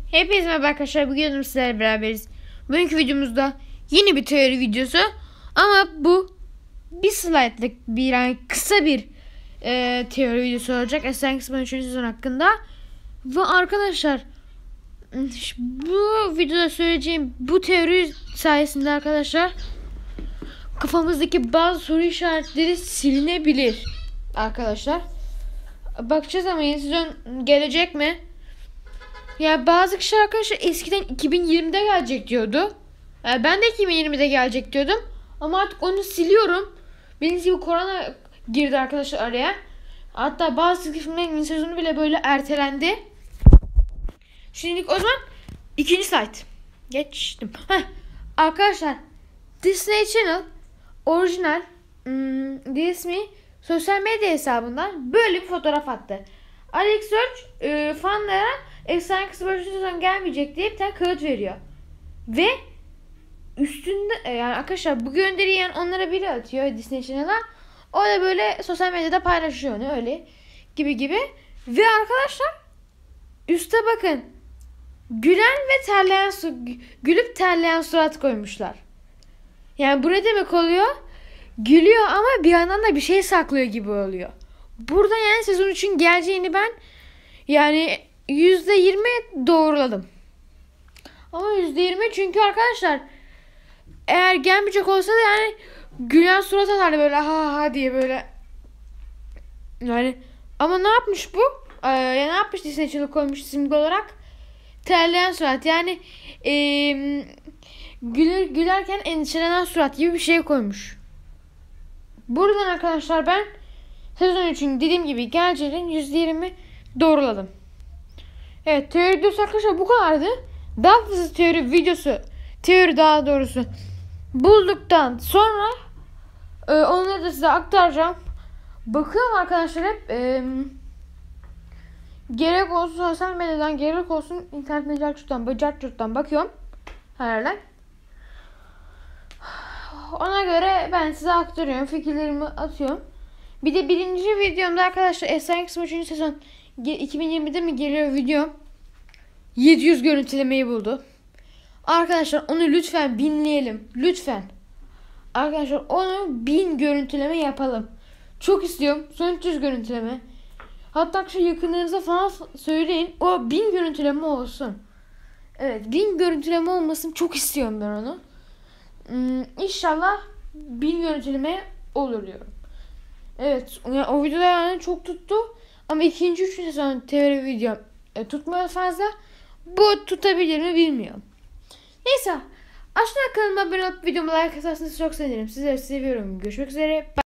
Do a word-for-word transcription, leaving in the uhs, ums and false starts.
Hepinize merhaba arkadaşlar. Bugün sizlerle beraberiz. Bugünkü videomuzda yeni bir teori videosu. Ama bu bir slaytlık bir yani kısa bir e, teori videosu olacak. Esen Kısmı üçüncü sezon hakkında. Ve arkadaşlar bu videoda söyleyeceğim bu teori sayesinde arkadaşlar kafamızdaki bazı soru işaretleri silinebilir. Arkadaşlar bakacağız ama yeni sezon gelecek mi? Ya bazı kişiler arkadaşlar eskiden iki bin yirmide gelecek diyordu. Yani ben de iki bin yirmide gelecek diyordum. Ama artık onu siliyorum. Bildiğiniz gibi korona girdi arkadaşlar araya. Hatta bazı filmlerin yeni sezonu bile böyle ertelendi. Şimdilik o zaman ikinci site. Geçtim. Heh. Arkadaşlar Disney Channel orijinal hmm, Disney sosyal medya hesabından böyle bir fotoğraf attı. Alex Search e, fanlara Efsane Kısa Bölümü sezon gelmeyecek diye bir tane kağıt veriyor. Ve üstünde yani arkadaşlar bu gönderiyi yani onlara biri atıyor Disney Channel'a. O da böyle sosyal medyada paylaşıyor onu öyle gibi gibi. Ve arkadaşlar üste bakın. Gülen ve terleyen su, gülüp terleyen surat koymuşlar. Yani bu ne demek oluyor? Gülüyor ama bir yandan da bir şey saklıyor gibi oluyor. Burada yani sezon üçün geleceğini ben yani yüzde yirmi doğruladım. Ama yüzde yirmi çünkü arkadaşlar eğer gelmeyecek olsa da yani gülen surat atardı böyle ha ha diye böyle. Yani ama ne yapmış bu? Ee, ya ne yapmış Disney Channel koymuş simge olarak? Terleyen surat yani ee, güler, gülerken endişelenen surat gibi bir şey koymuş. Buradan arkadaşlar ben sezon üçün dediğim gibi geleceğinin yüzde yirmi doğruladım. Evet, teori videosu arkadaşlar bu kadardı. Daha fazla teori videosu, teori daha doğrusu bulduktan sonra e, onları da size aktaracağım. Bakıyorum arkadaşlar hep e, gerek olsun sosyal medyadan, gerek olsun internet cartçuttan, cartçuttan bakıyorum her yerden. Ona göre ben size aktarıyorum, fikirlerimi atıyorum. Bir de birinci videomda arkadaşlar Efsane Kısmı üçüncü sezon iki bin yirmide mi geliyor video? yedi yüz görüntülemeyi buldu. Arkadaşlar onu lütfen binleyelim. Lütfen. Arkadaşlar onu bin görüntüleme yapalım. Çok istiyorum. Son üç yüz görüntüleme. Hatta şu yakınlarınıza falan söyleyin. O bin görüntüleme olsun. Evet, bin görüntüleme olmasın. Çok istiyorum ben onu. Hmm, İnşallah bin görüntüleme olur diyorum. Evet. Yani o videoda yani çok tuttu. Ama ikinci, üçüncü sezon teori video e, tutmuyor fazla. Bu tutabilir mi bilmiyorum. Neyse. Aşağı kanalıma abone olup videomu like atarsanız çok sevinirim. Sizleri seviyorum. Görüşmek üzere.